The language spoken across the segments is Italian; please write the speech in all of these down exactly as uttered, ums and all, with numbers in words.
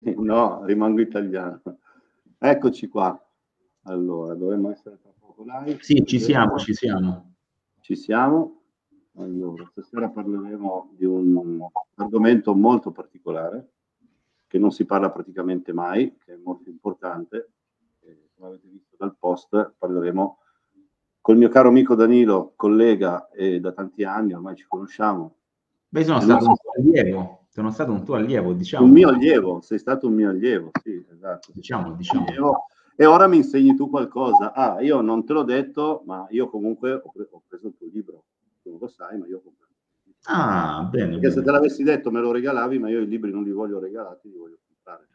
No, rimango italiano. Eccoci qua. Allora, dovremmo essere tra poco live. Sì, ci siamo, ci siamo. Ci siamo. Allora, stasera parleremo di un argomento molto particolare, che non si parla praticamente mai, che è molto importante. Eh, come avete visto dal post, parleremo col mio caro amico Danilo, collega e da tanti anni, ormai ci conosciamo. Beh, sono stato un tuo allievo, sono stato un tuo allievo, diciamo. Un mio allievo, sei stato un mio allievo, sì, esatto. Diciamo, diciamo. Allievo. E ora mi insegni tu qualcosa. Ah, io non te l'ho detto, ma io comunque ho, pre- ho preso il tuo libro. Tu non lo sai, ma io ho comprato. Ah, bene, Perché bene. se te l'avessi detto me lo regalavi, ma io i libri non li voglio regalati, li voglio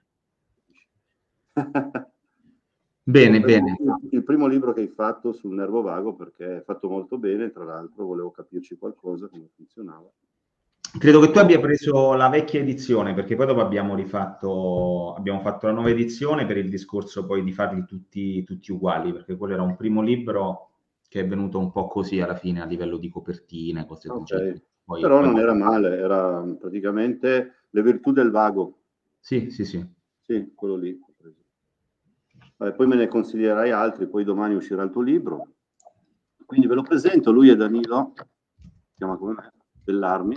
comprare. Bene, bene. Il, il primo libro che hai fatto sul nervo vago, perché è fatto molto bene, tra l'altro volevo capirci qualcosa, come funzionava. Credo che tu abbia preso la vecchia edizione, perché poi dopo abbiamo rifatto, abbiamo fatto la nuova edizione per il discorso poi di farli tutti, tutti uguali, perché quello era un primo libro che è venuto un po' così alla fine a livello di copertine, cose del Okay. genere. Poi, Però poi non dopo... era male, era praticamente Le virtù del vago. Sì, sì, sì. Sì, quello lì ho preso. Vabbè, poi me ne consiglierai altri, poi domani uscirà il tuo libro. Quindi ve lo presento, lui è Danilo, si chiama come me, Bellarmi,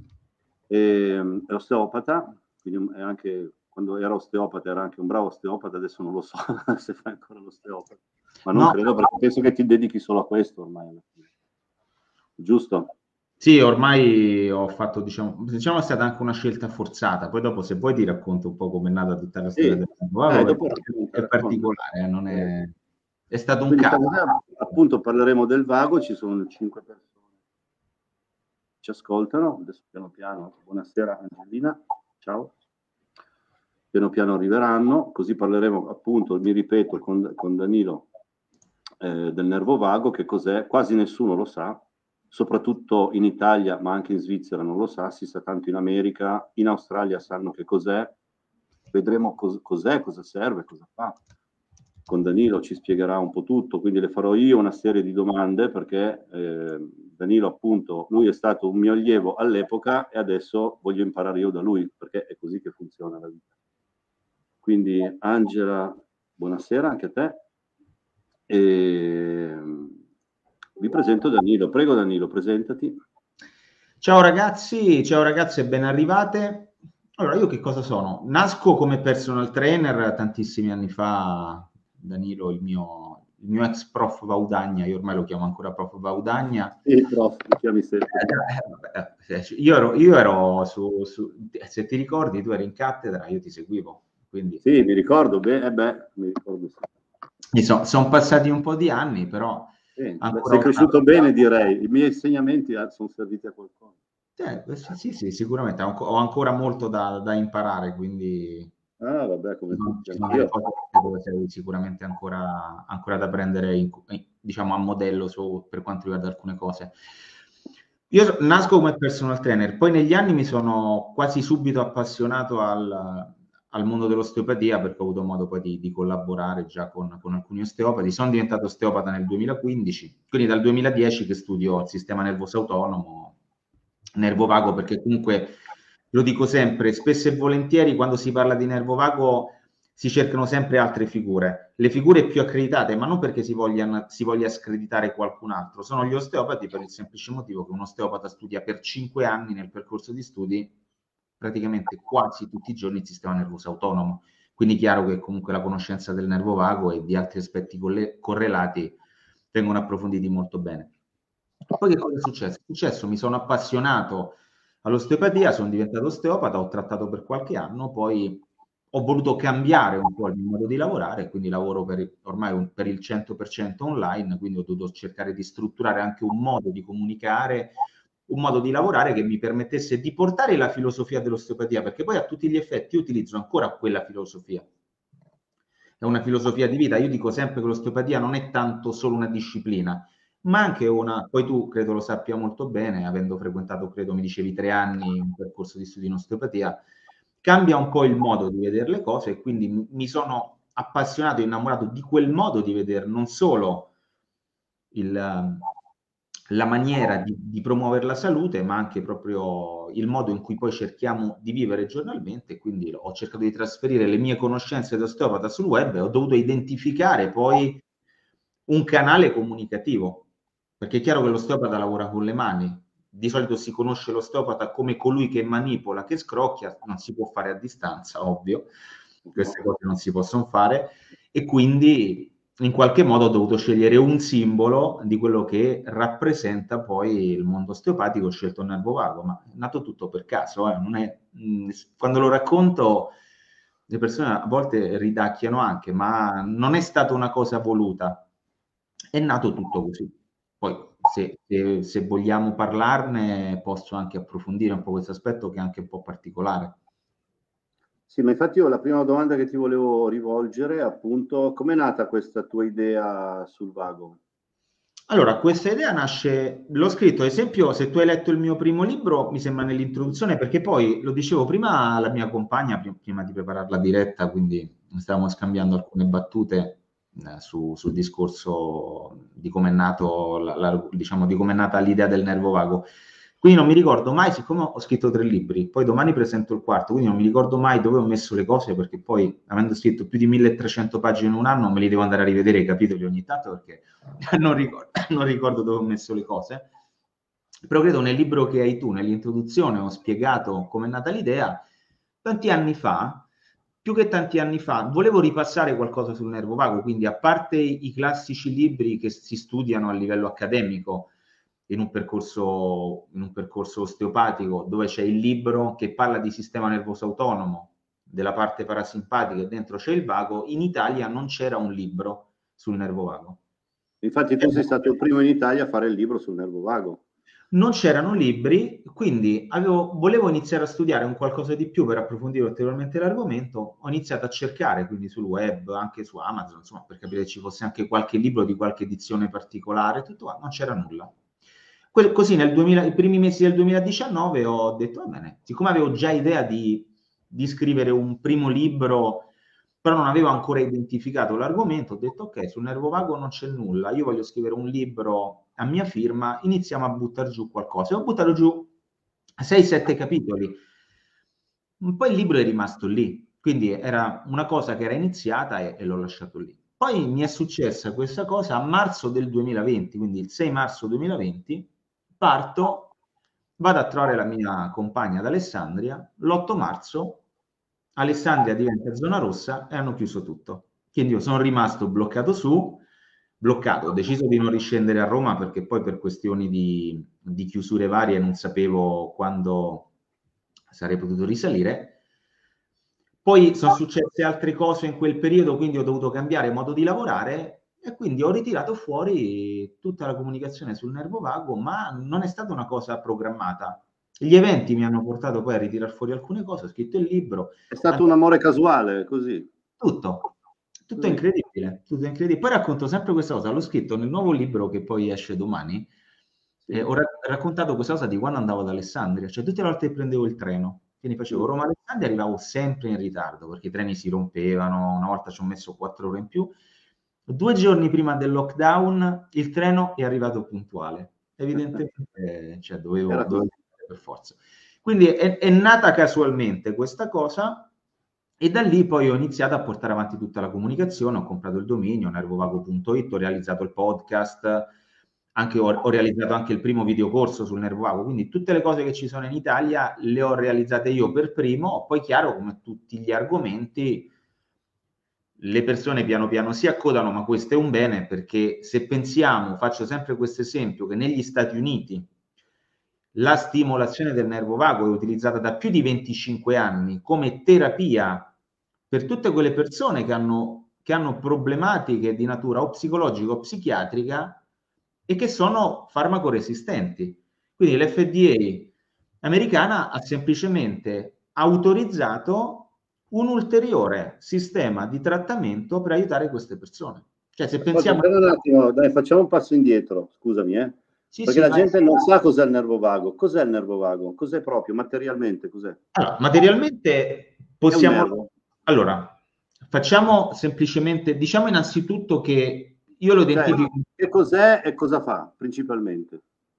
e, è osteopata, quindi è anche, quando era osteopata era anche un bravo osteopata, adesso non lo so se fa ancora l'osteopata, ma non No, credo perché penso che ti dedichi solo a questo ormai alla fine. Giusto? sì, ormai ho fatto, diciamo, diciamo è stata anche una scelta forzata. Poi dopo, se vuoi, ti racconto un po' com'è nata tutta la storia Sì, del eh, vago, dopo perché racconta, è racconta. particolare, eh, non Prego. è... è stato un Quindi caso. stasera appunto parleremo del vago, ci sono cinque persone che ci ascoltano, adesso piano piano, buonasera Angelina, ciao, piano piano arriveranno, così parleremo appunto, mi ripeto, con, con Danilo eh, del nervo vago, che cos'è, quasi nessuno lo sa, soprattutto in Italia, ma anche in Svizzera non lo sa, si sa tanto in America, in Australia sanno che cos'è, vedremo cos- cos'è, cosa serve, cosa fa. Con Danilo ci spiegherà un po' tutto, quindi le farò io una serie di domande perché eh, Danilo appunto, lui è stato un mio allievo all'epoca e adesso voglio imparare io da lui perché è così che funziona la vita. Quindi Angela, buonasera anche a te. E vi presento Danilo. Prego Danilo, presentati. Ciao ragazzi, ciao ragazze, ben arrivate. Allora, io che cosa sono? Nasco come personal trainer tantissimi anni fa, Danilo, il mio, il mio ex prof Vaudagna, io ormai lo chiamo ancora prof Vaudagna. Sì, prof, mi chiami sempre. Eh, vabbè, io ero, io ero su, su, se ti ricordi, tu eri in cattedra, io ti seguivo, quindi Sì, mi ricordo, beh, eh beh, mi ricordo sì. sono son passati un po' di anni, però Sì, beh, ancora sei una... cresciuto bene direi, i miei insegnamenti ah, sono serviti a qualcosa. Eh, sì, sì, sì, sicuramente, ho, ho ancora molto da, da imparare, quindi Ah, vabbè, come ci sono, tutti, ci sono delle anch'io. cose dove sei sicuramente ancora, ancora da prendere in- in- diciamo a modello su, per quanto riguarda alcune cose. Io so- nasco come personal trainer, poi negli anni mi sono quasi subito appassionato al, al mondo dell'osteopatia perché ho avuto modo poi di, di collaborare già con, con alcuni osteopati. Sono diventato osteopata nel duemilaquindici, quindi dal duemiladieci che studio il sistema nervoso autonomo, nervo vago, perché comunque lo dico sempre, spesso e volentieri quando si parla di nervo vago si cercano sempre altre figure, le figure più accreditate, ma non perché si voglia, si voglia screditare qualcun altro, sono gli osteopati per il semplice motivo che un osteopata studia per cinque anni nel percorso di studi praticamente quasi tutti i giorni il sistema nervoso autonomo, quindi chiaro che comunque la conoscenza del nervo vago e di altri aspetti correlati vengono approfonditi molto bene. Poi che cosa è successo? È successo, mi sono appassionato all'osteopatia, sono diventato osteopata, ho trattato per qualche anno, poi ho voluto cambiare un po' il mio modo di lavorare, quindi lavoro per, ormai un, per il cento per cento online, quindi ho dovuto cercare di strutturare anche un modo di comunicare, un modo di lavorare che mi permettesse di portare la filosofia dell'osteopatia, perché poi a tutti gli effetti io utilizzo ancora quella filosofia. È una filosofia di vita. Io dico sempre che l'osteopatia non è tanto solo una disciplina, ma anche una, poi tu credo lo sappia molto bene, avendo frequentato, credo mi dicevi, tre anni un percorso di studio in osteopatia, cambia un po' il modo di vedere le cose e quindi mi sono appassionato e innamorato di quel modo di vedere non solo il, la maniera di, di promuovere la salute, ma anche proprio il modo in cui poi cerchiamo di vivere giornalmente. Quindi ho cercato di trasferire le mie conoscenze da osteopata sul web e ho dovuto identificare poi un canale comunicativo, perché è chiaro che l'osteopata lavora con le mani. Di solito si conosce l'osteopata come colui che manipola, che scrocchia, non si può fare a distanza, ovvio, queste cose non si possono fare, e quindi in qualche modo ho dovuto scegliere un simbolo di quello che rappresenta poi il mondo osteopatico. Ho scelto il nervo vago, ma è nato tutto per caso. Eh. Non è, mh, quando lo racconto le persone a volte ridacchiano anche, ma non è stata una cosa voluta, è nato tutto così. Poi se, se, se vogliamo parlarne posso anche approfondire un po' questo aspetto che è anche un po' particolare. Sì, ma infatti io la prima domanda che ti volevo rivolgere è appunto com'è nata questa tua idea sul vago? Allora, questa idea nasce, l'ho scritto, ad esempio, se tu hai letto il mio primo libro, mi sembra nell'introduzione, perché poi, lo dicevo prima alla mia compagna, prima di preparare la diretta, quindi stavamo scambiando alcune battute eh, su, sul discorso di come è nato, la, la, diciamo, di come è nata l'idea del nervo vago. Quindi non mi ricordo mai, siccome ho scritto tre libri, poi domani presento il quarto, quindi non mi ricordo mai dove ho messo le cose, perché poi, avendo scritto più di milletrecento pagine in un anno, me li devo andare a rivedere i capitoli ogni tanto, perché non ricordo, non ricordo dove ho messo le cose. Però credo nel libro che hai tu, nell'introduzione, ho spiegato come è nata l'idea. Tanti anni fa, più che tanti anni fa, volevo ripassare qualcosa sul nervo vago, quindi a parte i classici libri che si studiano a livello accademico, in un percorso, in un percorso osteopatico, dove c'è il libro che parla di sistema nervoso autonomo, della parte parasimpatica e dentro c'è il vago, in Italia non c'era un libro sul nervo vago. Infatti tu sei stato il primo in Italia a fare il libro sul nervo vago. Non c'erano libri, quindi avevo, volevo iniziare a studiare un qualcosa di più per approfondire ulteriormente l'argomento. Ho iniziato a cercare quindi sul web, anche su Amazon, insomma, per capire se ci fosse anche qualche libro di qualche edizione particolare, tutto qua, non c'era nulla. Que- così nel duemila, i primi mesi del duemiladiciannove ho detto, va bene, siccome avevo già idea di, di scrivere un primo libro, però non avevo ancora identificato l'argomento, ho detto, ok, sul nervo vago non c'è nulla, io voglio scrivere un libro a mia firma, iniziamo a buttare giù qualcosa. E ho buttato giù sei sette capitoli. Poi il libro è rimasto lì, quindi era una cosa che era iniziata e, e l'ho lasciato lì. Poi mi è successa questa cosa a marzo del duemilaventi, quindi il sei marzo duemilaventi, parto, vado a trovare la mia compagna ad Alessandria, l'otto marzo Alessandria diventa zona rossa e hanno chiuso tutto. Quindi io sono rimasto bloccato su, bloccato, ho deciso di non riscendere a Roma perché poi per questioni di, di chiusure varie non sapevo quando sarei potuto risalire. Poi sono successe altre cose in quel periodo, quindi ho dovuto cambiare modo di lavorare e quindi ho ritirato fuori tutta la comunicazione sul nervo vago, ma non è stata una cosa programmata. Gli eventi mi hanno portato poi a ritirare fuori alcune cose, ho scritto il libro. È stato un amore casuale, così. Tutto, tutto incredibile, tutto incredibile. Poi racconto sempre questa cosa, l'ho scritto nel nuovo libro che poi esce domani, Sì. eh, ho ra- raccontato questa cosa di quando andavo ad Alessandria, cioè tutte le volte che prendevo il treno, quindi facevo Mm. Roma-Alessandria e arrivavo sempre in ritardo, perché i treni si rompevano, una volta ci ho messo quattro ore in più. Due giorni prima del lockdown il treno è arrivato puntuale, evidentemente cioè, dovevo, Era dovevo così. per forza. Quindi è, è nata casualmente questa cosa e da lì poi ho iniziato a portare avanti tutta la comunicazione, ho comprato il dominio nervovago punto it, ho realizzato il podcast, anche, ho, ho realizzato anche il primo videocorso sul nervo vago, quindi tutte le cose che ci sono in Italia le ho realizzate io per primo, poi chiaro come tutti gli argomenti le persone piano piano si accodano, ma questo è un bene perché se pensiamo, faccio sempre questo esempio, che negli Stati Uniti la stimolazione del nervo vago è utilizzata da più di venticinque anni come terapia per tutte quelle persone che hanno, che hanno problematiche di natura o psicologica o psichiatrica e che sono farmacoresistenti. Quindi l'F D A americana ha semplicemente autorizzato un ulteriore sistema di trattamento per aiutare queste persone. Cioè, se Ascolta, pensiamo... un attimo, dai, facciamo un passo indietro, scusami, eh. Sì, Perché sì, la vai. gente non sa cos'è il nervo vago. Cos'è il nervo vago? Cos'è proprio, materialmente, cos'è? Allora, materialmente È un possiamo... nervo. Allora, facciamo semplicemente... Diciamo innanzitutto che io lo Cioè, identifico... che cos'è e cosa fa, principalmente?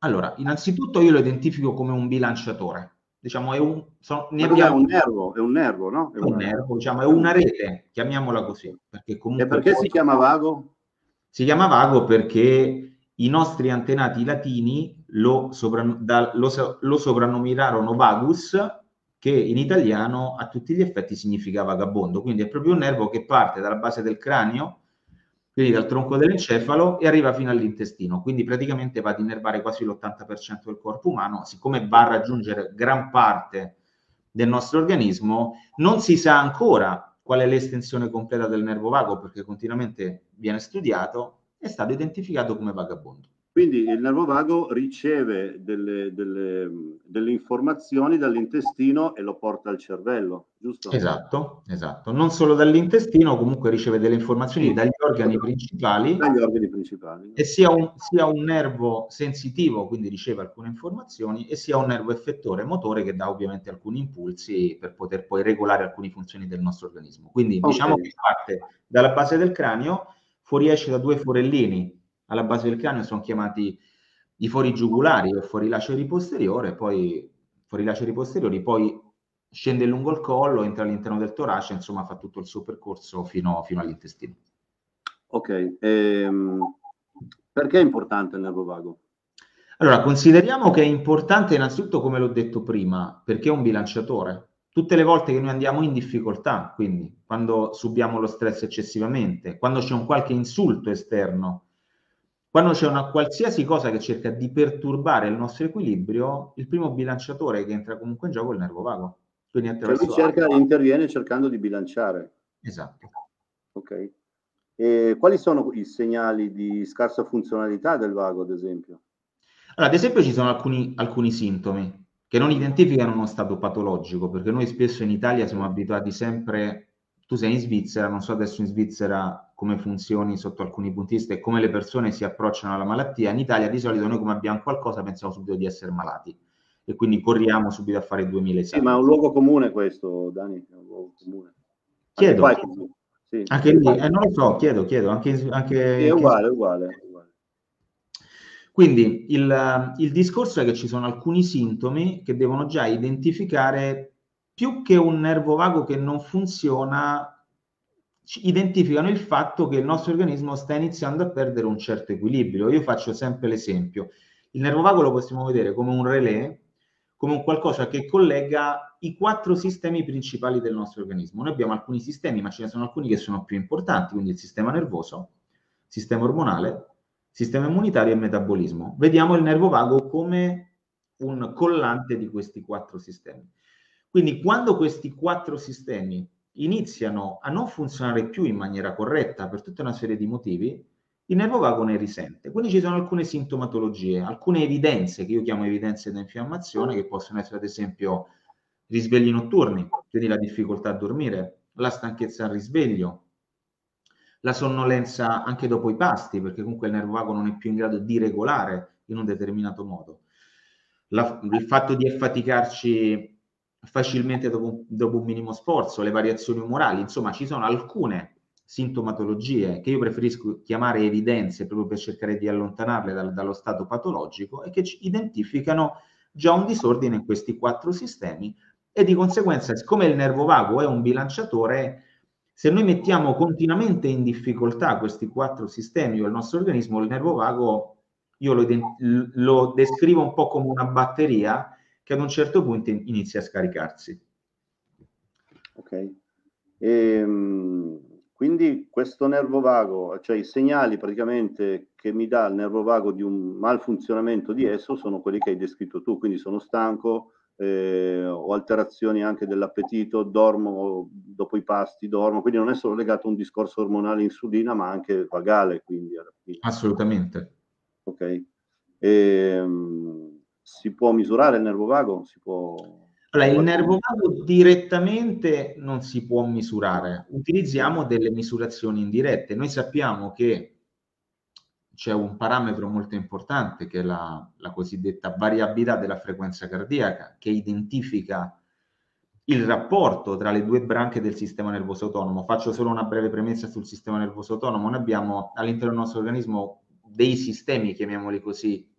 Allora, innanzitutto io lo identifico come un bilanciatore. Diciamo, è un, sono, ne Ma cos'è? abbiamo Un nervo, è un nervo, no? È un una... nervo, diciamo, è una rete, chiamiamola così, perché E comunque perché poi si chiama vago? si chiama vago perché i nostri antenati latini lo, sopra, da, lo, lo soprannominarono vagus, che in italiano a tutti gli effetti significa vagabondo. Quindi è proprio un nervo che parte dalla base del cranio, quindi dal tronco dell'encefalo, e arriva fino all'intestino. Quindi praticamente va ad innervare quasi l'ottanta per cento del corpo umano, siccome va a raggiungere gran parte del nostro organismo. Non si sa ancora qual è l'estensione completa del nervo vago, perché continuamente viene studiato, è stato identificato come vagabondo. Quindi il nervo vago riceve delle, delle, delle informazioni dall'intestino e lo porta al cervello, giusto? Esatto, esatto. Non solo dall'intestino, comunque riceve delle informazioni Sì, dagli organi principali, dagli organi principali. e sia un, sia un nervo sensitivo, quindi riceve alcune informazioni, e sia un nervo effettore motore che dà ovviamente alcuni impulsi per poter poi regolare alcune funzioni del nostro organismo. Quindi diciamo Ok. che parte dalla base del cranio, fuoriesce da due forellini alla base del cranio, sono chiamati i fori giugulari o fuori laceri posteriore, poi fuori laceri posteriori, poi scende lungo il collo, entra all'interno del torace, insomma fa tutto il suo percorso fino, fino all'intestino. Ok, ehm, perché è importante il nervo vago? Allora, consideriamo che è importante innanzitutto, come l'ho detto prima, perché è un bilanciatore. Tutte le volte che noi andiamo in difficoltà, quindi quando subiamo lo stress eccessivamente, quando c'è un qualche insulto esterno, quando c'è una qualsiasi cosa che cerca di perturbare il nostro equilibrio, il primo bilanciatore che entra comunque in gioco è il nervo vago. Quindi Cioè lui attraverso... cerca, interviene cercando di bilanciare. Esatto. Ok. E quali sono i segnali di scarsa funzionalità del vago, ad esempio? Allora, ad esempio ci sono alcuni, alcuni sintomi che non identificano uno stato patologico, perché noi spesso in Italia siamo abituati sempre, tu sei in Svizzera, non so adesso in Svizzera come funzioni sotto alcuni punti di vista e come le persone si approcciano alla malattia. In Italia di solito noi come abbiamo qualcosa pensiamo subito di essere malati e quindi corriamo subito a fare duemila Sì, ma è esami. un luogo comune questo, Dani, è un luogo comune. Anche Chiedo, qua è così. Sì, anche lì, eh, non lo so, chiedo, chiedo, anche, in- sì, anche, è anche in uguale, è uguale, è uguale. Quindi il, il discorso è che ci sono alcuni sintomi che devono già identificare, più che un nervo vago che non funziona, ci identificano il fatto che il nostro organismo sta iniziando a perdere un certo equilibrio. Io faccio sempre l'esempio. Il nervo vago lo possiamo vedere come un relè, come un qualcosa che collega i quattro sistemi principali del nostro organismo. Noi abbiamo alcuni sistemi, ma ce ne sono alcuni che sono più importanti, quindi il sistema nervoso, sistema ormonale, sistema immunitario e metabolismo. Vediamo il nervo vago come un collante di questi quattro sistemi. Quindi quando questi quattro sistemi iniziano a non funzionare più in maniera corretta per tutta una serie di motivi, il nervo vago ne risente. Quindi ci sono alcune sintomatologie, alcune evidenze che io chiamo evidenze da infiammazione, che possono essere ad esempio risvegli notturni, quindi la difficoltà a dormire, la stanchezza al risveglio, la sonnolenza anche dopo i pasti, perché comunque il nervo vago non è più in grado di regolare in un determinato modo. La, il fatto di affaticarci facilmente dopo, dopo un minimo sforzo, le variazioni umorali, insomma ci sono alcune sintomatologie che io preferisco chiamare evidenze proprio per cercare di allontanarle dal, dallo stato patologico e che ci identificano già un disordine in questi quattro sistemi e di conseguenza, siccome il nervo vago è un bilanciatore, se noi mettiamo continuamente in difficoltà questi quattro sistemi o il nostro organismo, il nervo vago, io lo, lo descrivo un po' come una batteria che ad un certo punto inizia a scaricarsi. Ok. E, quindi questo nervo vago, cioè i segnali praticamente che mi dà il nervo vago di un malfunzionamento di esso sono quelli che hai descritto tu, quindi sono stanco, eh, ho alterazioni anche dell'appetito, dormo dopo i pasti, dormo, quindi non è solo legato a un discorso ormonale insulina, ma anche vagale, quindi alla fine. Assolutamente. Ok. E, um, si può misurare il nervo vago? Si può... Allora, il nervo vago direttamente non si può misurare, utilizziamo delle misurazioni indirette. Noi sappiamo che c'è un parametro molto importante che è la, la cosiddetta variabilità della frequenza cardiaca, che identifica il rapporto tra le due branche del sistema nervoso autonomo. Faccio solo una breve premessa sul sistema nervoso autonomo. Noi abbiamo all'interno del nostro organismo dei sistemi, chiamiamoli così,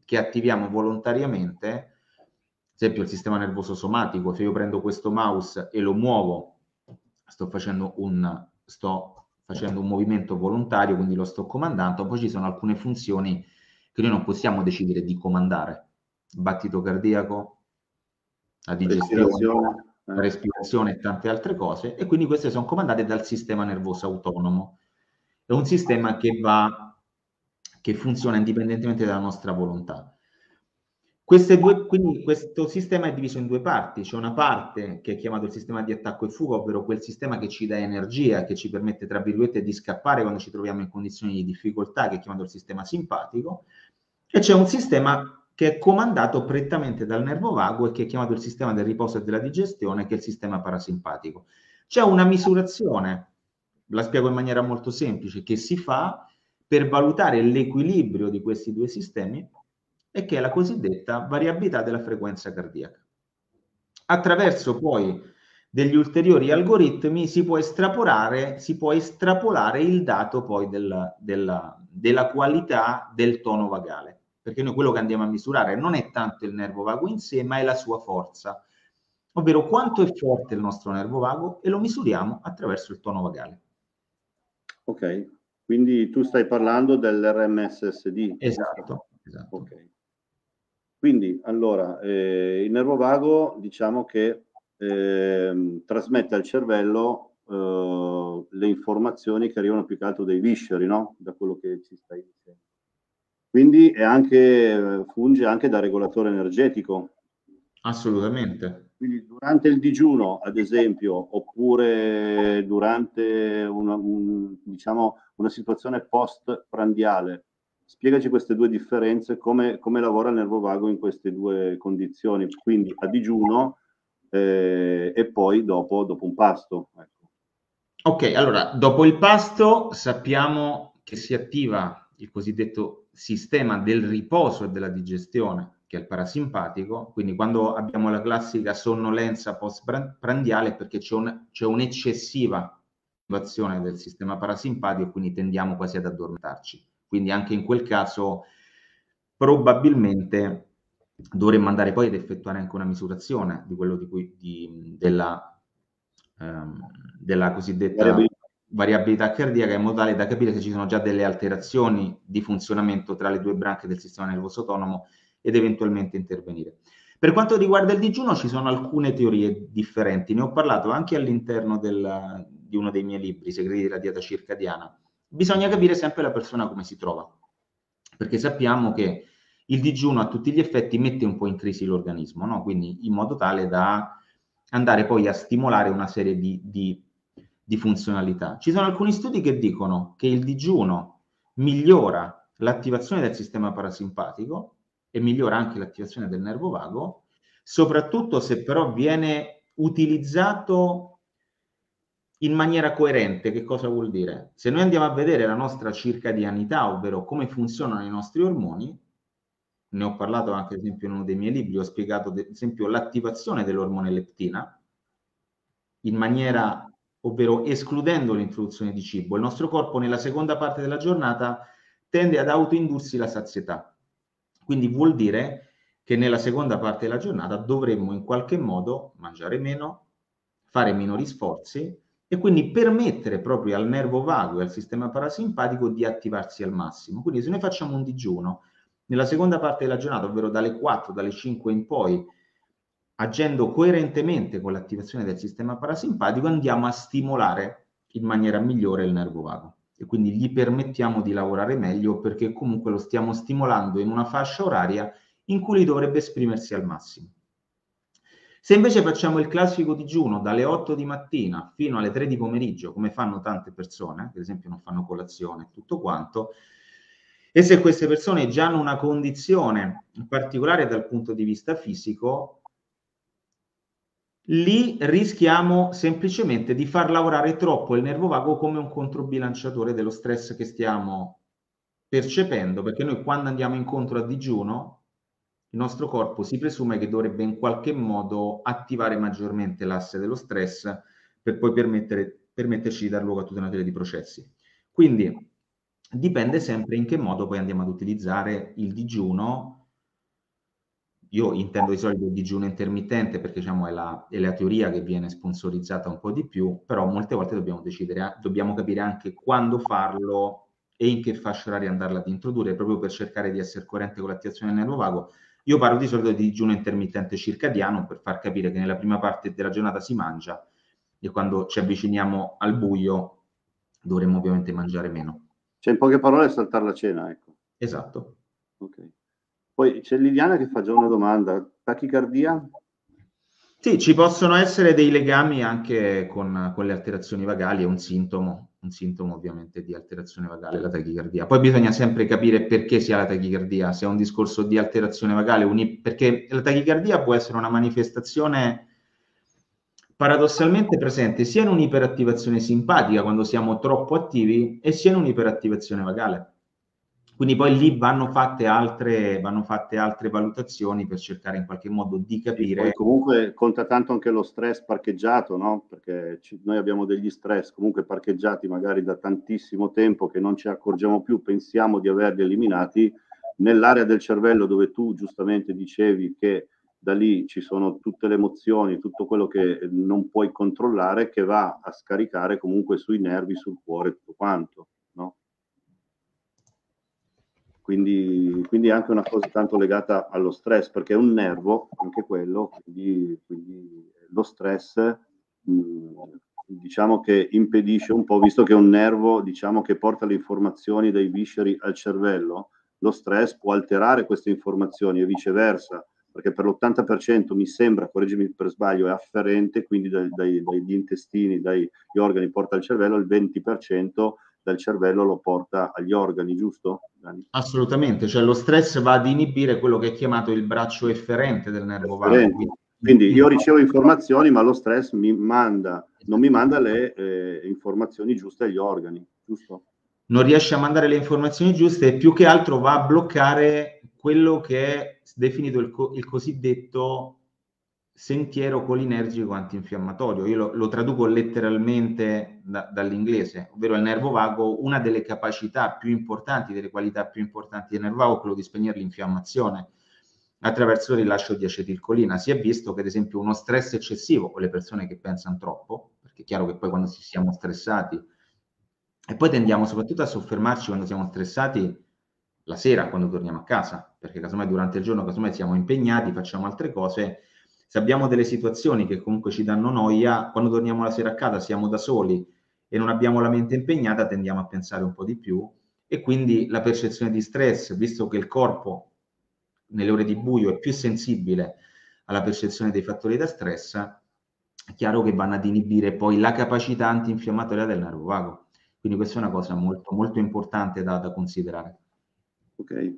che attiviamo volontariamente, ad esempio il sistema nervoso somatico. Se io prendo questo mouse e lo muovo, sto facendo un, sto facendo un movimento volontario, quindi lo sto comandando. Poi ci sono alcune funzioni che noi non possiamo decidere di comandare: battito cardiaco, la digestione, Respirazione. la respirazione e tante altre cose, e quindi queste sono comandate dal sistema nervoso autonomo. È un sistema che va, che funziona indipendentemente dalla nostra volontà. Queste due, quindi questo sistema è diviso in due parti. C'è una parte che è chiamato il sistema di attacco e fuga, ovvero quel sistema che ci dà energia, che ci permette, tra virgolette, di scappare quando ci troviamo in condizioni di difficoltà, che è chiamato il sistema simpatico, e c'è un sistema che è comandato prettamente dal nervo vago e che è chiamato il sistema del riposo e della digestione, che è il sistema parasimpatico. C'è una misurazione, la spiego in maniera molto semplice, che si fa per valutare l'equilibrio di questi due sistemi, e che è la cosiddetta variabilità della frequenza cardiaca. Attraverso poi degli ulteriori algoritmi si può estrapolare, si può estrapolare il dato poi del, della, della qualità del tono vagale, perché noi quello che andiamo a misurare non è tanto il nervo vago in sé, ma è la sua forza, ovvero quanto è forte il nostro nervo vago, e lo misuriamo attraverso il tono vagale. Ok, quindi tu stai parlando dell'R M S S D. Esatto, esatto. Ok. Quindi, allora, eh, il nervo vago, diciamo che eh, trasmette al cervello eh, le informazioni che arrivano più che altro dai visceri, no? Da quello che ci stai dicendo. Quindi è anche, funge anche da regolatore energetico. Assolutamente. Quindi durante il digiuno, ad esempio, oppure durante una, un, diciamo, una situazione post-prandiale, spiegaci queste due differenze, come, come lavora il nervo vago in queste due condizioni, quindi a digiuno eh, e poi dopo, dopo un pasto. Ecco. Ok, allora, dopo il pasto sappiamo che si attiva il cosiddetto sistema del riposo e della digestione, che è il parasimpatico. Quindi quando abbiamo la classica sonnolenza post-prandiale è perché c'è, un, c'è un'eccessiva attivazione del sistema parasimpatico, quindi tendiamo quasi ad addormentarci. Quindi anche in quel caso probabilmente dovremmo andare poi ad effettuare anche una misurazione di quello di cui, di, della, ehm, della cosiddetta Variabilità. variabilità cardiaca, in modo tale da capire se ci sono già delle alterazioni di funzionamento tra le due branche del sistema nervoso autonomo ed eventualmente intervenire. Per quanto riguarda il digiuno ci sono alcune teorie differenti, ne ho parlato anche all'interno del, di uno dei miei libri, I segreti della dieta circadiana. Bisogna capire sempre la persona come si trova, perché sappiamo che il digiuno a tutti gli effetti mette un po' in crisi l'organismo, no? Quindi in modo tale da andare poi a stimolare una serie di, di, di funzionalità. Ci sono alcuni studi che dicono che il digiuno migliora l'attivazione del sistema parasimpatico e migliora anche l'attivazione del nervo vago, soprattutto se però viene utilizzato in maniera coerente. Che cosa vuol dire? Se noi andiamo a vedere la nostra circadianità, ovvero come funzionano i nostri ormoni, ne ho parlato anche ad esempio in uno dei miei libri, ho spiegato ad esempio l'attivazione dell'ormone leptina, in maniera, ovvero escludendo l'introduzione di cibo. Il nostro corpo nella seconda parte della giornata tende ad autoindursi la sazietà. Quindi vuol dire che nella seconda parte della giornata dovremmo in qualche modo mangiare meno, fare minori sforzi e quindi permettere proprio al nervo vago e al sistema parasimpatico di attivarsi al massimo. Quindi se noi facciamo un digiuno nella seconda parte della giornata, ovvero dalle quattro, dalle cinque in poi, agendo coerentemente con l'attivazione del sistema parasimpatico, andiamo a stimolare in maniera migliore il nervo vago e quindi gli permettiamo di lavorare meglio, perché comunque lo stiamo stimolando in una fascia oraria in cui lui dovrebbe esprimersi al massimo. Se invece facciamo il classico digiuno dalle otto di mattina fino alle tre di pomeriggio, come fanno tante persone, per esempio non fanno colazione e tutto quanto, e se queste persone già hanno una condizione in particolare dal punto di vista fisico, lì rischiamo semplicemente di far lavorare troppo il nervo vago come un controbilanciatore dello stress che stiamo percependo, perché noi quando andiamo incontro a digiuno, il nostro corpo si presume che dovrebbe in qualche modo attivare maggiormente l'asse dello stress per poi permettere, permetterci di dar luogo a tutta una serie di processi. Quindi dipende sempre in che modo poi andiamo ad utilizzare il digiuno io intendo di solito il digiuno intermittente perché diciamo è la, è la teoria che viene sponsorizzata un po' di più, però molte volte dobbiamo decidere, dobbiamo capire anche quando farlo e in che fascia oraria andarla ad introdurre, proprio per cercare di essere coerente con l'attivazione del nervo vago. Io parlo di solito di digiuno intermittente circadiano per far capire che nella prima parte della giornata si mangia e quando ci avviciniamo al buio dovremmo ovviamente mangiare meno. Cioè, in poche parole, saltare la cena, ecco. Esatto. Ok. Poi c'è Liliana che fa già una domanda. Tachicardia? Sì, ci possono essere dei legami anche con, con le alterazioni vagali, è un sintomo, un sintomo ovviamente di alterazione vagale, la tachicardia. Poi bisogna sempre capire perché si ha la tachicardia, se è un discorso di alterazione vagale, un, perché la tachicardia può essere una manifestazione paradossalmente presente sia in un'iperattivazione simpatica, quando siamo troppo attivi, e sia in un'iperattivazione vagale. Quindi poi lì vanno fatte altre, vanno fatte altre valutazioni per cercare in qualche modo di capire. Poi comunque conta tanto anche lo stress parcheggiato, no? Perché ci, noi abbiamo degli stress comunque parcheggiati magari da tantissimo tempo che non ci accorgiamo più, pensiamo di averli eliminati nell'area del cervello dove tu giustamente dicevi che da lì ci sono tutte le emozioni, tutto quello che non puoi controllare, che va a scaricare comunque sui nervi, sul cuore, tutto quanto, no? Quindi, quindi è anche una cosa tanto legata allo stress, perché è un nervo, anche quello, quindi, quindi lo stress mh, diciamo che impedisce un po', visto che è un nervo diciamo che porta le informazioni dai visceri al cervello, lo stress può alterare queste informazioni e viceversa, perché per l'ottanta per cento mi sembra, correggimi per sbaglio, è afferente, quindi dai, dai, dagli intestini, dagli organi porta al cervello, il venti per cento dal cervello lo porta agli organi, giusto? Dani? Assolutamente, cioè lo stress va ad inibire quello che è chiamato il braccio efferente del nervo vago. Quindi, quindi io ricevo informazioni, ma lo stress mi manda, non mi manda le eh, informazioni giuste agli organi, giusto? Non riesce a mandare le informazioni giuste e più che altro va a bloccare quello che è definito il, co- il cosiddetto sentiero colinergico antinfiammatorio. Io lo, lo traduco letteralmente da, dall'inglese, ovvero il nervo vago, una delle capacità più importanti, delle qualità più importanti del nervo vago è quello di spegnere l'infiammazione attraverso il rilascio di acetilcolina. Si è visto che ad esempio uno stress eccessivo, o le persone che pensano troppo, perché è chiaro che poi quando siamo stressati, e poi tendiamo soprattutto a soffermarci quando siamo stressati la sera, quando torniamo a casa, perché casomai durante il giorno, casomai siamo impegnati, facciamo altre cose. Se abbiamo delle situazioni che comunque ci danno noia, quando torniamo la sera a casa siamo da soli e non abbiamo la mente impegnata, tendiamo a pensare un po' di più e quindi la percezione di stress, visto che il corpo nelle ore di buio è più sensibile alla percezione dei fattori da stress, è chiaro che vanno ad inibire poi la capacità antinfiammatoria del nervo vago. Quindi questa è una cosa molto, molto importante da, da considerare. Ok.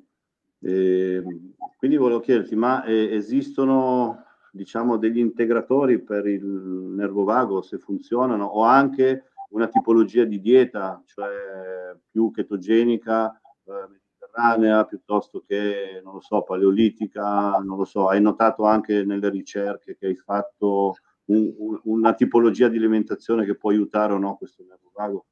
Eh, quindi volevo chiederti, ma eh, esistono diciamo degli integratori per il nervo vago, se funzionano, o anche una tipologia di dieta, cioè più chetogenica, eh, mediterranea, piuttosto che, non lo so, paleolitica, non lo so, hai notato anche nelle ricerche che hai fatto un, un, una tipologia di alimentazione che può aiutare o no questo nervo vago?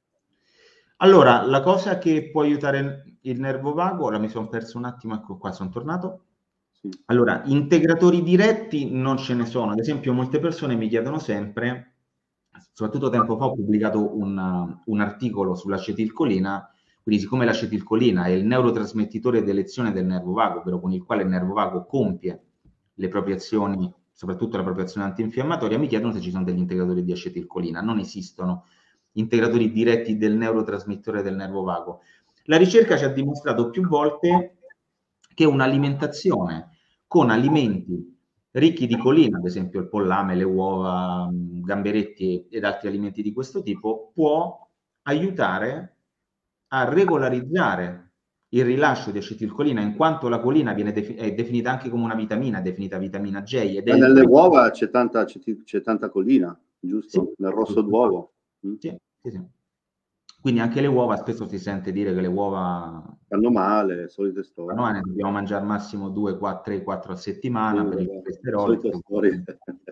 Allora, la cosa che può aiutare il nervo vago, ora mi sono perso un attimo, ecco qua, sono tornato. Sì. Allora, integratori diretti non ce ne sono. Ad esempio, molte persone mi chiedono sempre, soprattutto tempo fa ho pubblicato un, un articolo sull'acetilcolina, quindi siccome l'acetilcolina è il neurotrasmettitore di elezione del nervo vago, ovvero con il quale il nervo vago compie le proprie azioni, soprattutto la propria azione antinfiammatoria, mi chiedono se ci sono degli integratori di acetilcolina. Non esistono integratori diretti del neurotrasmettitore del nervo vago. La ricerca ci ha dimostrato più volte che un'alimentazione con alimenti ricchi di colina, ad esempio il pollame, le uova, gamberetti ed altri alimenti di questo tipo, può aiutare a regolarizzare il rilascio di acetilcolina, in quanto la colina viene defi- è definita anche come una vitamina, è definita vitamina J. Ed è Ma il nelle primo... uova c'è tanta, c'è, c'è tanta collina, giusto? Sì, Nel rosso d'uovo. Mm? sì, sì, sì. Quindi anche le uova, spesso si sente dire che le uova Fanno male, solite storie. noi ne dobbiamo mangiare al massimo due, quattro, tre, quattro a settimana Sì, per il vabbè, colesterolo. solite storie.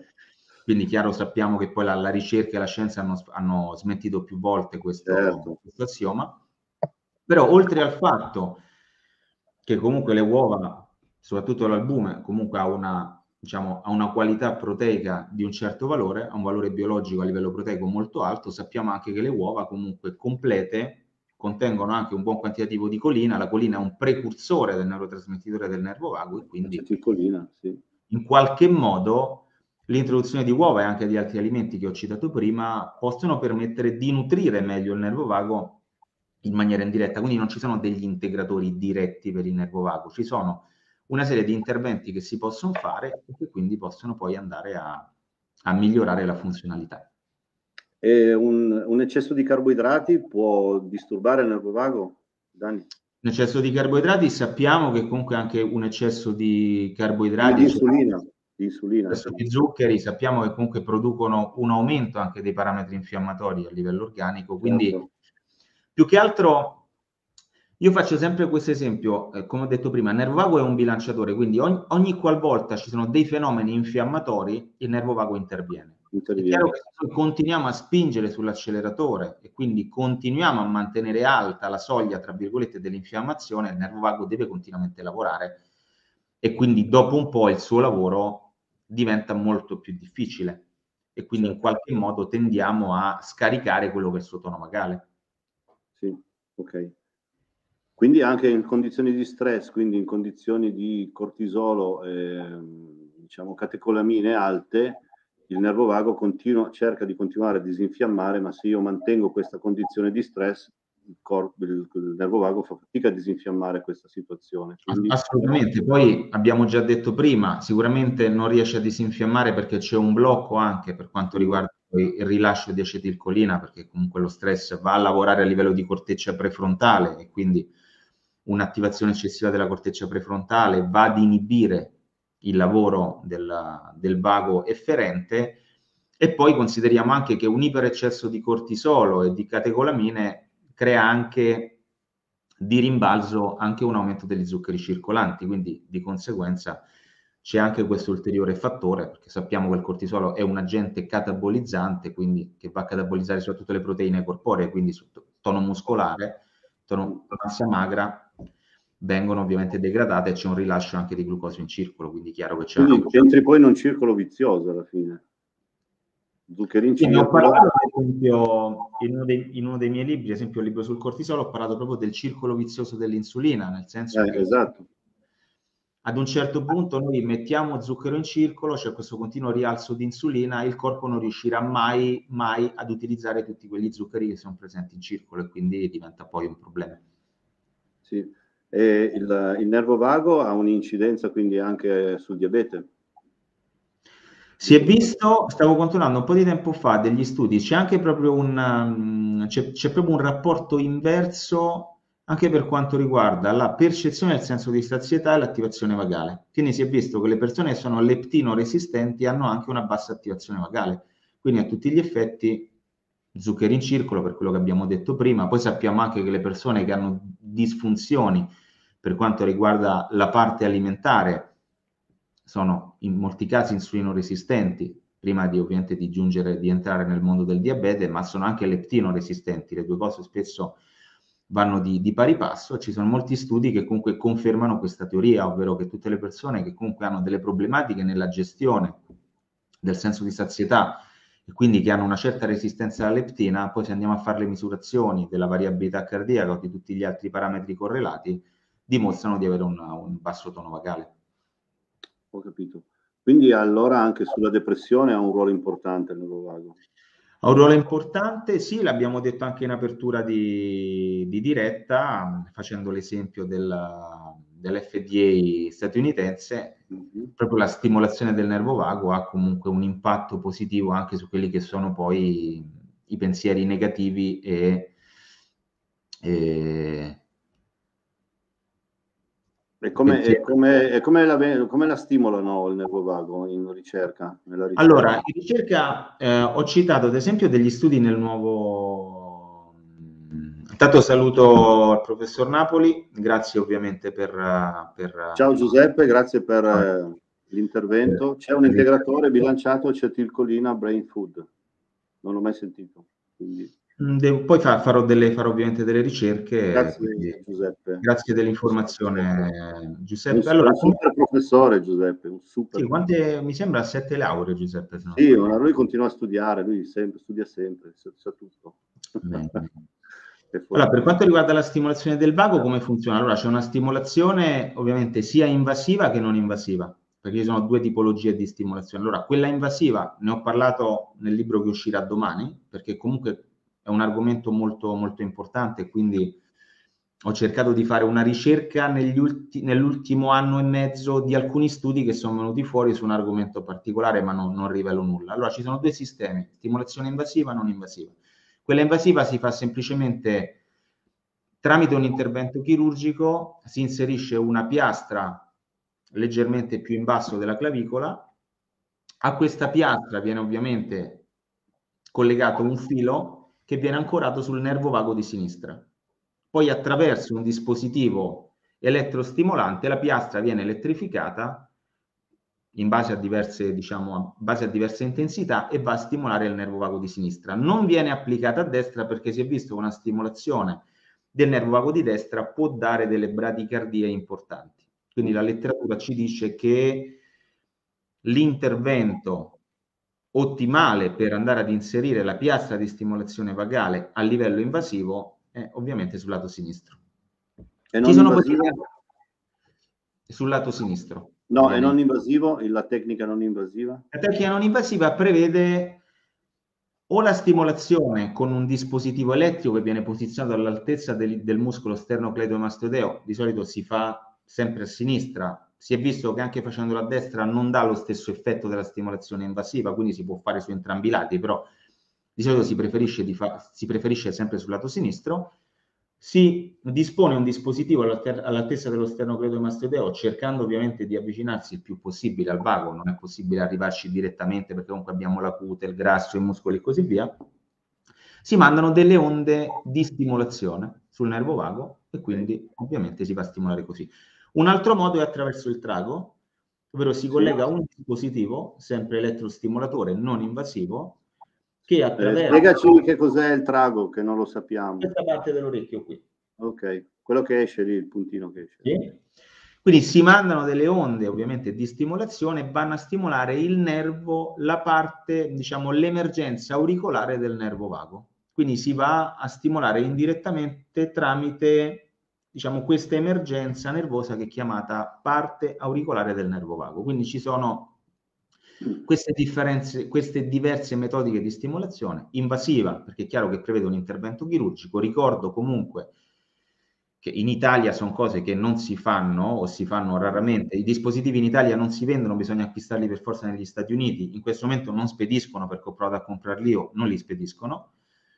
Quindi chiaro, sappiamo che poi la, la ricerca e la scienza hanno, hanno smentito più volte questo, Certo. questo assioma. Però oltre al fatto che comunque le uova soprattutto l'albume, comunque ha una, diciamo, ha una qualità proteica di un certo valore, ha un valore biologico a livello proteico molto alto. Sappiamo anche che le uova comunque complete contengono anche un buon quantitativo di colina. La colina è un precursore del neurotrasmettitore del nervo vago e quindi Acetilcolina, sì. In qualche modo l'introduzione di uova e anche di altri alimenti che ho citato prima possono permettere di nutrire meglio il nervo vago in maniera indiretta, quindi non ci sono degli integratori diretti per il nervo vago, ci sono una serie di interventi che si possono fare e che quindi possono poi andare a, a migliorare la funzionalità. E un, un eccesso di carboidrati può disturbare il nervo vago, Dani? Un eccesso di carboidrati, sappiamo che comunque anche un eccesso di carboidrati, di insulina, di insulina, di zuccheri, sappiamo che comunque producono un aumento anche dei parametri infiammatori a livello organico, quindi certo. Più che altro io faccio sempre questo esempio, eh, come ho detto prima, il nervo vago è un bilanciatore, quindi ogni, ogni qualvolta ci sono dei fenomeni infiammatori, il nervo vago interviene. interviene. È chiaro che se continuiamo a spingere sull'acceleratore e quindi continuiamo a mantenere alta la soglia, tra virgolette, dell'infiammazione, il nervo vago deve continuamente lavorare e quindi dopo un po' il suo lavoro diventa molto più difficile e quindi certo. In qualche modo tendiamo a scaricare quello che è il suo tono vagale. Sì, ok. Quindi anche in condizioni di stress, quindi in condizioni di cortisolo, eh, diciamo catecolamine alte, il nervo vago continua, cerca di continuare a disinfiammare, ma se io mantengo questa condizione di stress, il, corpo, il, il nervo vago fa fatica a disinfiammare questa situazione. Quindi... Assolutamente, poi abbiamo già detto prima, sicuramente non riesce a disinfiammare perché c'è un blocco anche per quanto riguarda il rilascio di acetilcolina, perché comunque lo stress va a lavorare a livello di corteccia prefrontale e quindi un'attivazione eccessiva della corteccia prefrontale va ad inibire il lavoro del, del vago efferente. E poi consideriamo anche che un ipereccesso di cortisolo e di catecolamine crea anche di rimbalzo anche un aumento degli zuccheri circolanti, quindi di conseguenza c'è anche questo ulteriore fattore, perché sappiamo che il cortisolo è un agente catabolizzante, quindi che va a catabolizzare soprattutto le proteine corporee, quindi tono muscolare, tono massa magra, vengono ovviamente degradate e c'è un rilascio anche di glucosio in circolo, quindi chiaro che c'è... Quindi entri poi in un circolo vizioso alla fine. Zuccheri in circolo. Ho parlato, ad esempio, in uno, dei, in uno dei miei libri, ad esempio il libro sul cortisolo, ho parlato proprio del circolo vizioso dell'insulina, nel senso eh, che... Esatto. Ad un certo punto noi mettiamo zucchero in circolo, c'è questo continuo rialzo di insulina, il corpo non riuscirà mai, mai ad utilizzare tutti quegli zuccheri che sono presenti in circolo e quindi diventa poi un problema. Sì, e il, il nervo vago ha un'incidenza quindi anche sul diabete? Si è visto, stavo controllando un po' di tempo fa degli studi, c'è anche proprio un, um, c'è, c'è proprio un rapporto inverso anche per quanto riguarda la percezione del senso di sazietà e l'attivazione vagale. Quindi si è visto che le persone che sono leptino resistenti hanno anche una bassa attivazione vagale, quindi a tutti gli effetti zuccheri in circolo, per quello che abbiamo detto prima. Poi sappiamo anche che le persone che hanno disfunzioni per quanto riguarda la parte alimentare sono in molti casi insulino resistenti, prima di ovviamente di giungere, di entrare nel mondo del diabete, ma sono anche leptino resistenti, le due cose spesso vanno di, di pari passo. Ci sono molti studi che comunque confermano questa teoria, ovvero che tutte le persone che comunque hanno delle problematiche nella gestione del senso di sazietà e quindi che hanno una certa resistenza alla leptina, poi se andiamo a fare le misurazioni della variabilità cardiaca o di tutti gli altri parametri correlati, dimostrano di avere un, un basso tono vagale. Ho capito. Quindi allora anche sulla depressione ha un ruolo importante il nervo vago? Ha un ruolo importante, sì, l'abbiamo detto anche in apertura di, di diretta, facendo l'esempio della, dell'F D A statunitense, mm-hmm. Proprio la stimolazione del nervo vago ha comunque un impatto positivo anche su quelli che sono poi i pensieri negativi e, e E come, e come, e come, la, come la stimolano il nervo vago in ricerca? Nella ricerca? Allora, in ricerca eh, ho citato ad esempio degli studi nel nuovo... Intanto saluto il professor Napoli, grazie ovviamente per... per... Ciao Giuseppe, grazie per eh, l'intervento. C'è un integratore bilanciato acetilcolina Brain Food, non l'ho mai sentito. Quindi... De poi fa farò delle farò ovviamente delle ricerche, Grazie quindi Giuseppe. grazie dell'informazione Giuseppe. Un, Allora un super professore Giuseppe, un super sì, professore. quante mi sembra sette lauree Giuseppe, se non Sì, sbaglio. ma lui continua a studiare, lui sempre, studia sempre, sa, sa tutto. Bene, bene. È Allora, per fortissimo. quanto riguarda la stimolazione del vago, come funziona? Allora, c'è una stimolazione ovviamente sia invasiva che non invasiva, perché ci sono due tipologie di stimolazione. Allora, quella invasiva, ne ho parlato nel libro che uscirà domani, perché comunque è un argomento molto, molto importante, quindi ho cercato di fare una ricerca negli ulti- nell'ultimo anno e mezzo di alcuni studi che sono venuti fuori su un argomento particolare, ma non, non rivelo nulla. Allora, ci sono due sistemi, stimolazione invasiva e non invasiva. Quella invasiva si fa semplicemente tramite un intervento chirurgico, si inserisce una piastra leggermente più in basso della clavicola, a questa piastra viene ovviamente collegato un filo che viene ancorato sul nervo vago di sinistra. Poi attraverso un dispositivo elettrostimolante la piastra viene elettrificata in base a diverse, diciamo, a base a diverse intensità e va a stimolare il nervo vago di sinistra. Non viene applicata a destra perché si è visto che una stimolazione del nervo vago di destra può dare delle bradicardie importanti. Quindi la letteratura ci dice che l'intervento ottimale per andare ad inserire la piastra di stimolazione vagale a livello invasivo è ovviamente sul lato sinistro. E Ci non sono poi invasivo? sul lato sinistro, No, è non ovviamente. invasivo, la tecnica non invasiva? La tecnica non invasiva prevede o la stimolazione con un dispositivo elettrico che viene posizionato all'altezza del, del muscolo sternocleidomastoideo, di solito si fa sempre a sinistra, si è visto che anche facendolo a destra non dà lo stesso effetto della stimolazione invasiva, quindi si può fare su entrambi i lati, però di solito si preferisce, di fa- si preferisce sempre sul lato sinistro. Si dispone un dispositivo all'altezza dello sternocleidomastoideo, cercando ovviamente di avvicinarsi il più possibile al vago, non è possibile arrivarci direttamente perché comunque abbiamo la cute, il grasso, i muscoli e così via. Si mandano delle onde di stimolazione sul nervo vago e quindi ovviamente si va a stimolare così. Un altro modo è attraverso il trago, ovvero si collega a un dispositivo, sempre elettrostimolatore non invasivo, che Eh, attraverso spiegaci che cos'è il trago, che non lo sappiamo. questa parte dell'orecchio qui. Ok, quello che esce lì, il puntino che esce. Sì. Quindi si mandano delle onde ovviamente di stimolazione e vanno a stimolare il nervo, la parte, diciamo, l'emergenza auricolare del nervo vago. Quindi si va a stimolare indirettamente tramite, diciamo, questa emergenza nervosa che è chiamata parte auricolare del nervo vago. Quindi ci sono queste differenze, queste diverse metodiche di stimolazione, invasiva, perché è chiaro che prevede un intervento chirurgico. Ricordo comunque che in Italia sono cose che non si fanno o si fanno raramente. I dispositivi in Italia non si vendono, bisogna acquistarli per forza negli Stati Uniti. In questo momento non spediscono perché ho provato a comprarli io, non li spediscono.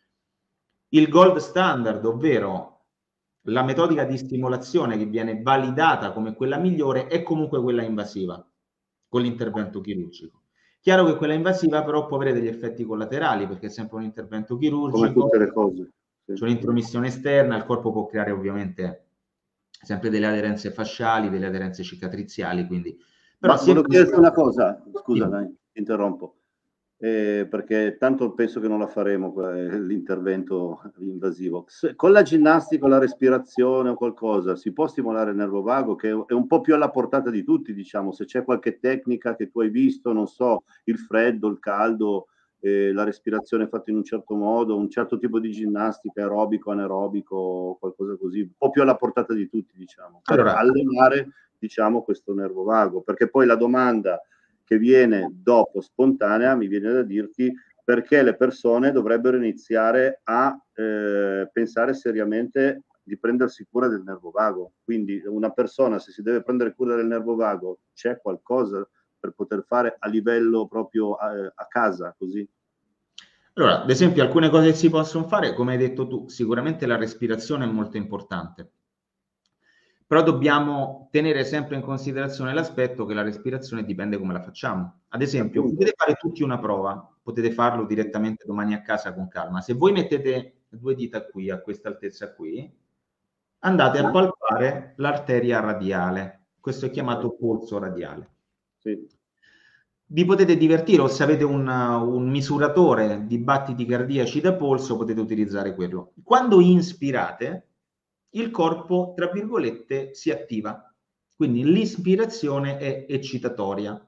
Il gold standard, ovvero la metodica di stimolazione che viene validata come quella migliore, è comunque quella invasiva, con l'intervento chirurgico. Chiaro che quella invasiva però può avere degli effetti collaterali, perché è sempre un intervento Come chirurgico, tutte le cose. Sì. c'è un'intromissione esterna, il corpo può creare ovviamente sempre delle aderenze fasciali, delle aderenze cicatriziali, quindi... Però Ma si è volevo chiederti visto... una cosa, scusa, Sì. dai, ti interrompo, eh, perché tanto penso che non la faremo l'intervento invasivo. Se, con la ginnastica o la respirazione o qualcosa si può stimolare il nervo vago, che è un po' più alla portata di tutti, diciamo, se c'è qualche tecnica che tu hai visto, non so, il freddo, il caldo, eh, la respirazione fatta in un certo modo, un certo tipo di ginnastica aerobico, anaerobico, qualcosa così, un po' più alla portata di tutti, diciamo, per Allora, allenare, diciamo, questo nervo vago, perché poi la domanda che viene dopo spontanea, mi viene da dirti perché le persone dovrebbero iniziare a eh, pensare seriamente di prendersi cura del nervo vago. Quindi una persona, se si deve prendere cura del nervo vago, c'è qualcosa per poter fare a livello proprio a, a casa, così? Allora, ad esempio, alcune cose che si possono fare, come hai detto tu, sicuramente la respirazione è molto importante. Però dobbiamo tenere sempre in considerazione l'aspetto che la respirazione dipende come la facciamo. Ad esempio, Appunto. potete fare tutti una prova, potete farlo direttamente domani a casa con calma. Se voi mettete due dita qui, a questa altezza qui, andate Sì. a palpare l'arteria radiale. Questo è chiamato Okay. polso radiale. Sì. vi potete divertire, o se avete un, un misuratore di battiti cardiaci da polso potete utilizzare quello. Quando inspirate, il corpo, tra virgolette, si attiva. Quindi l'ispirazione è eccitatoria.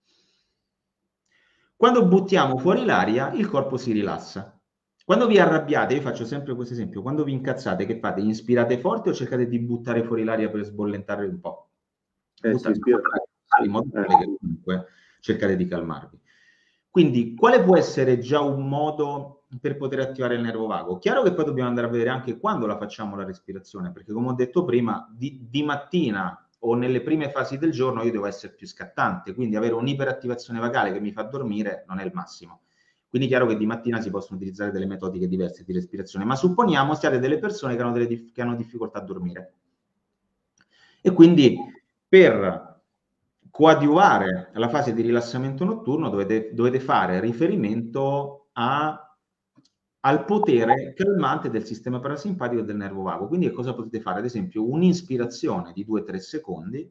Quando buttiamo fuori l'aria, il corpo si rilassa. Quando vi arrabbiate, io faccio sempre questo esempio, quando vi incazzate, che fate? Inspirate forte o cercate di buttare fuori l'aria per sbollentare un po'? Eh, Buttate si ispira. in modo tale Eh. che comunque cercate di calmarvi. Quindi, quale può essere già un modo per poter attivare il nervo vago? Chiaro che poi dobbiamo andare a vedere anche quando la facciamo la respirazione, perché come ho detto prima, di, di mattina o nelle prime fasi del giorno io devo essere più scattante, quindi avere un'iperattivazione vagale che mi fa dormire non è il massimo. Quindi è chiaro che di mattina si possono utilizzare delle metodiche diverse di respirazione, ma supponiamo siate delle persone che hanno, delle dif- che hanno difficoltà a dormire. E quindi per coadiuvare la fase di rilassamento notturno dovete, dovete fare riferimento a, al potere calmante del sistema parasimpatico e del nervo vago. Quindi che cosa potete fare? Ad esempio un'ispirazione di due tre secondi,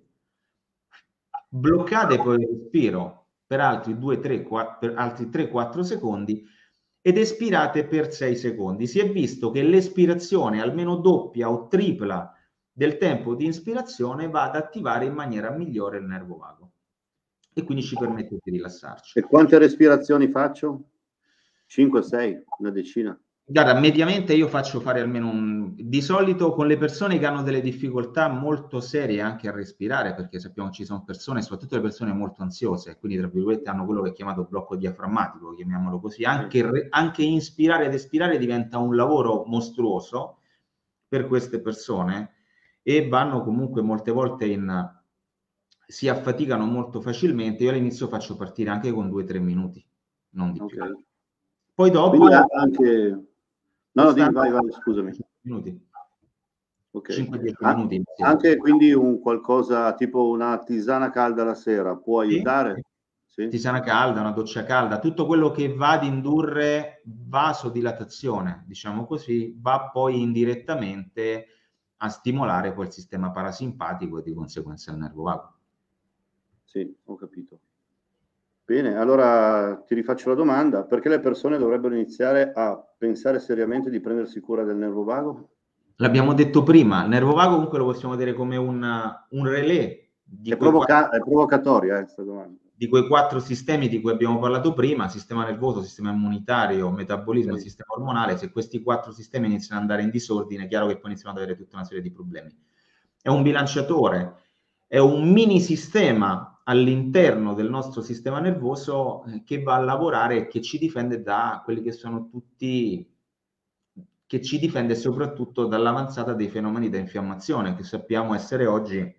bloccate poi il respiro per altri due tre per altri tre quattro secondi ed espirate per sei secondi. Si è visto che l'espirazione almeno doppia o tripla del tempo di ispirazione va ad attivare in maniera migliore il nervo vago e quindi ci permette di rilassarci. E quante respirazioni faccio? cinque sei, una decina? Guarda, mediamente io faccio fare almeno un... Di solito con le persone che hanno delle difficoltà molto serie anche a respirare, perché sappiamo che ci sono persone, soprattutto le persone molto ansiose, quindi tra virgolette hanno quello che è chiamato blocco diaframmatico, chiamiamolo così, anche, anche inspirare ed espirare diventa un lavoro mostruoso per queste persone e vanno comunque molte volte in... si affaticano molto facilmente. Io all'inizio faccio partire anche con due tre minuti, non di più. Okay. Poi dopo... Quindi anche... No, no, vai, vai, scusami. Minuti. Okay. cinque dieci Ah, minuti. anche quindi un qualcosa tipo una tisana calda la sera può aiutare? Sì. Sì. Tisana calda, una doccia calda, tutto quello che va ad indurre vasodilatazione, diciamo così, va poi indirettamente a stimolare poi il sistema parasimpatico e di conseguenza il nervo vago. Sì, ho capito. Bene, allora ti rifaccio la domanda: perché le persone dovrebbero iniziare a pensare seriamente di prendersi cura del nervo vago? L'abbiamo detto prima, il nervo vago comunque lo possiamo vedere come un, un relè di è, quei provoca- quattro, è provocatoria eh, questa domanda. Di quei quattro sistemi di cui abbiamo parlato prima, sistema nervoso, sistema immunitario, metabolismo e Sì. sistema ormonale. Se questi quattro sistemi iniziano ad andare in disordine, è chiaro che poi iniziano ad avere tutta una serie di problemi. È un bilanciatore, è un mini sistema all'interno del nostro sistema nervoso che va a lavorare e che ci difende da quelli che sono tutti, che ci difende soprattutto dall'avanzata dei fenomeni da infiammazione, che sappiamo essere oggi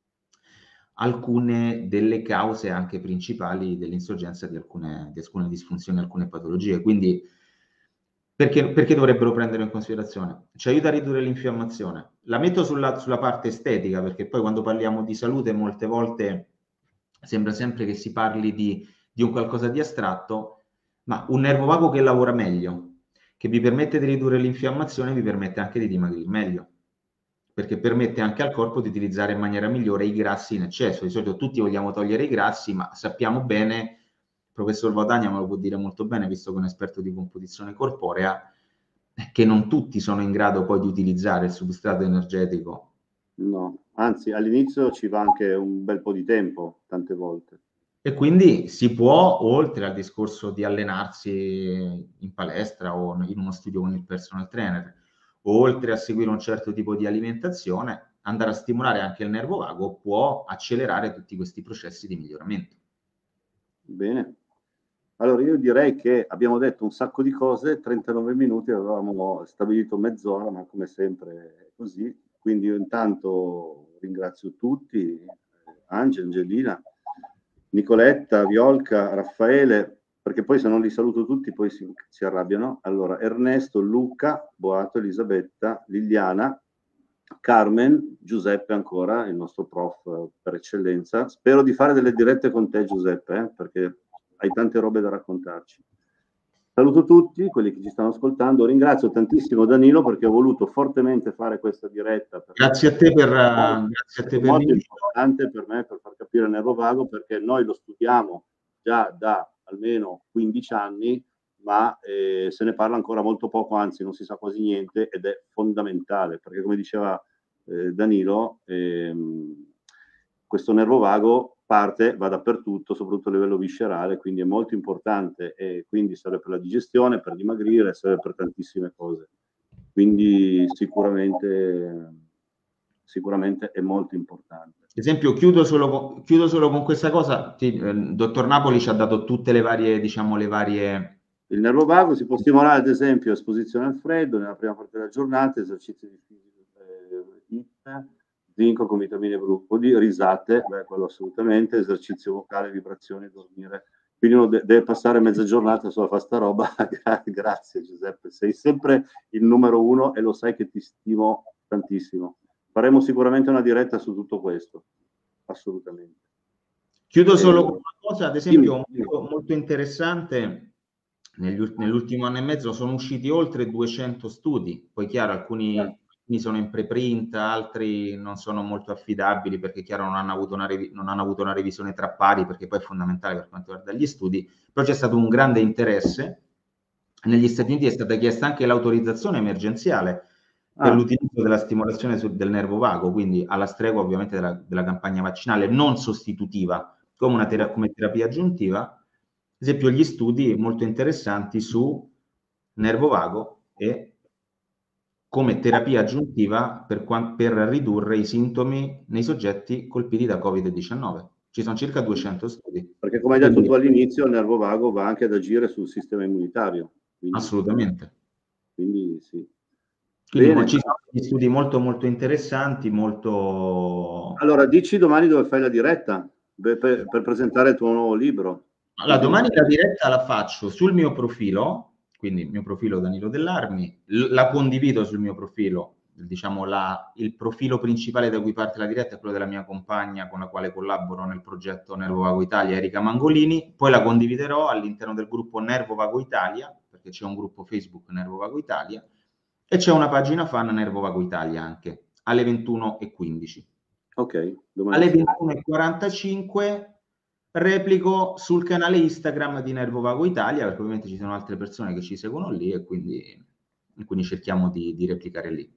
alcune delle cause anche principali dell'insorgenza di alcune, di alcune disfunzioni, alcune patologie. Quindi perché, perché dovrebbero prenderlo in considerazione? Ci aiuta a ridurre l'infiammazione. La metto sulla, sulla parte estetica, perché poi quando parliamo di salute molte volte sembra sempre che si parli di, di un qualcosa di astratto, ma un nervo vago che lavora meglio, che vi permette di ridurre l'infiammazione, vi permette anche di dimagrire meglio, perché permette anche al corpo di utilizzare in maniera migliore i grassi in eccesso. Di solito tutti vogliamo togliere i grassi, ma sappiamo bene, il professor Vatagna me lo può dire molto bene, visto che è un esperto di composizione corporea, che non tutti sono in grado poi di utilizzare il substrato energetico. No, anzi all'inizio ci va anche un bel po' di tempo, tante volte. E quindi si può, oltre al discorso di allenarsi in palestra o in uno studio con il personal trainer, oltre a seguire un certo tipo di alimentazione, andare a stimolare anche il nervo vago può accelerare tutti questi processi di miglioramento. Bene. Allora io direi che abbiamo detto un sacco di cose, trentanove minuti, avevamo stabilito mezz'ora, ma come sempre è così. Quindi io intanto ringrazio tutti, Angela, Angelina, Nicoletta, Violca, Raffaele, perché poi se non li saluto tutti poi si, si arrabbiano. Allora, Ernesto, Luca, Boato, Elisabetta, Liliana, Carmen, Giuseppe ancora, il nostro prof per eccellenza. Spero di fare delle dirette con te, Giuseppe, eh, perché hai tante robe da raccontarci. Saluto tutti quelli che ci stanno ascoltando. Ringrazio tantissimo Danilo perché ho voluto fortemente fare questa diretta. Grazie a te per, molto, grazie a te per molto importante per me per far capire il nervo vago, perché noi lo studiamo già da almeno quindici anni, ma eh, se ne parla ancora molto poco, anzi non si sa quasi niente, ed è fondamentale, perché come diceva eh, Danilo, ehm, questo nervo vago parte, va dappertutto, soprattutto a livello viscerale, quindi è molto importante, e quindi serve per la digestione, per dimagrire, serve per tantissime cose. Quindi sicuramente, sicuramente è molto importante. Ad esempio, chiudo solo con, chiudo solo con questa cosa, ti, eh, dottor Napoli ci ha dato tutte le varie, diciamo, le varie... Il nervo vago si può stimolare, ad esempio, esposizione al freddo nella prima parte della giornata, esercizi di fisica, zinco con vitamine gruppo D, risate, beh, quello assolutamente, esercizio vocale, vibrazioni, dormire. Quindi uno de- deve passare mezza giornata solo a fare sta roba. Grazie Giuseppe, sei sempre il numero uno e lo sai che ti stimo tantissimo. Faremo sicuramente una diretta su tutto questo, assolutamente. Chiudo solo con una cosa, ad esempio, dimmi, dimmi. Molto, molto interessante, negli, nell'ultimo anno e mezzo sono usciti oltre duecento studi, poi chiaro alcuni, Eh. alcuni sono in preprint, altri non sono molto affidabili perché chiaro non hanno avuto una, revi- non hanno avuto una revisione tra pari, perché poi è fondamentale per quanto riguarda gli studi, però c'è stato un grande interesse. Negli Stati Uniti è stata chiesta anche l'autorizzazione emergenziale per Ah. l'utilizzo della stimolazione sul, del nervo vago, quindi alla stregua ovviamente della, della campagna vaccinale, non sostitutiva, come, una tera- come terapia aggiuntiva. Ad esempio gli studi molto interessanti su nervo vago e come terapia aggiuntiva per, per ridurre i sintomi nei soggetti colpiti da covid diciannove. Ci sono circa duecento studi. Perché come hai detto tu all'inizio, il nervo vago va anche ad agire sul sistema immunitario. Quindi, assolutamente. Quindi sì. Quindi Bene. ci sono degli studi molto molto interessanti, molto... Allora, dici domani dove fai la diretta per, per, per presentare il tuo nuovo libro. Allora, domani la diretta la faccio sul mio profilo, quindi il mio profilo Danilo Dell'Armi, la condivido sul mio profilo, diciamo la, il profilo principale da cui parte la diretta è quello della mia compagna con la quale collaboro nel progetto Nervo Vago Italia, Erika Mangolini, poi la condividerò all'interno del gruppo Nervo Vago Italia, perché c'è un gruppo Facebook Nervo Vago Italia, e c'è una pagina fan Nervo Vago Italia anche, alle ventuno e quindici. Ok. Alle ventuno e quarantacinque replico sul canale Instagram di Nervo Vago Italia, perché ovviamente ci sono altre persone che ci seguono lì e quindi, e quindi cerchiamo di, di replicare lì.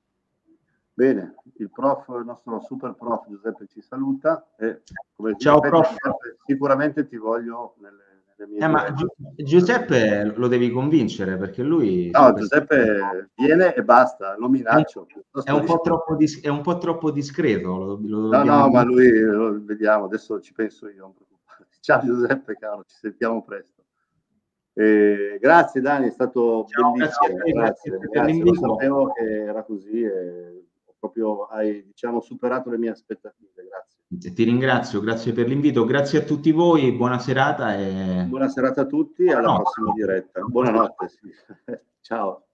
Bene, il prof, il nostro super prof Giuseppe ci saluta e come ciao ripeto, prof. Giuseppe, sicuramente ti voglio nelle, nelle mie eh, ma Giuseppe lo devi convincere perché lui... No, Giuseppe viene e basta, lo minaccio. È un, po troppo dis- è un po' troppo discreto. Lo, lo no, no, ma lui, lo vediamo, adesso ci penso io. Ciao Giuseppe, caro, ci sentiamo presto. Eh, grazie Dani, è stato Ciao, bellissimo. Grazie, grazie, grazie, grazie. Lo sapevo che era così e proprio hai, diciamo, superato le mie aspettative. Grazie. Ti ringrazio, grazie per l'invito, grazie a tutti voi, buona serata e buona serata a tutti, alla prossima diretta. Buonanotte. Sì. Ciao.